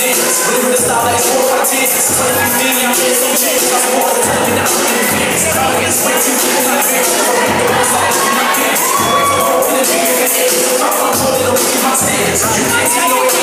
hands. Living the style that is more my tears. Playing with me, I'm in some chance. I'm more than telling me not to be fans. Always way too good, not big. So I make the most out of it, I can't. Wait for the whole in the beginning. I'm holding on to my stance. You can't see no